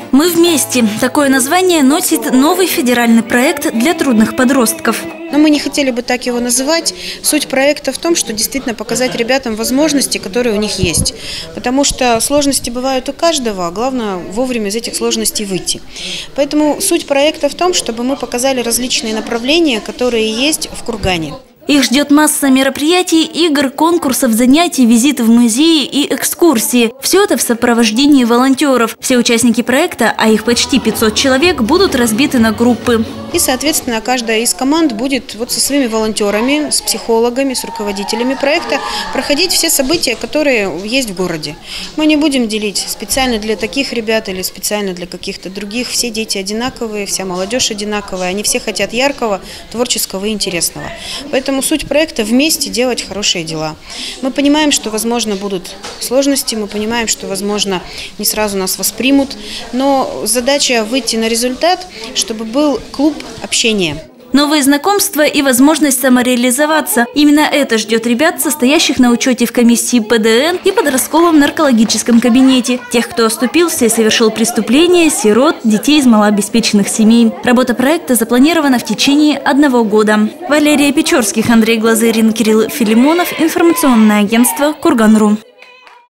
«Мы вместе» – такое название носит новый федеральный проект для трудных подростков. Но мы не хотели бы так его называть. Суть проекта в том, что действительно показать ребятам возможности, которые у них есть. Потому что сложности бывают у каждого, а главное вовремя из этих сложностей выйти. Поэтому суть проекта в том, чтобы мы показали различные направления, которые есть в Кургане. Их ждет масса мероприятий, игр, конкурсов, занятий, визитов в музеи и экскурсии. Все это в сопровождении волонтеров. Все участники проекта, а их почти 500 человек, будут разбиты на группы. И, соответственно, каждая из команд будет вот со своими волонтерами, с психологами, с руководителями проекта проходить все события, которые есть в городе. Мы не будем делить специально для таких ребят или специально для каких-то других. Все дети одинаковые, вся молодежь одинаковая. Они все хотят яркого, творческого и интересного. Поэтому суть проекта – вместе делать хорошие дела. Мы понимаем, что, возможно, будут сложности, мы понимаем, что, возможно, не сразу нас воспримут, но задача выйти на результат, чтобы был клуб общения. Новые знакомства и возможность самореализоваться. Именно это ждет ребят, состоящих на учете в комиссии ПДН и подростковом наркологическом кабинете. Тех, кто оступился и совершил преступления, сирот, детей из малообеспеченных семей. Работа проекта запланирована в течение 1 года. Валерия Печорских, Андрей Глазырин, Кирилл Филимонов. Информационное агентство «Курган.ру».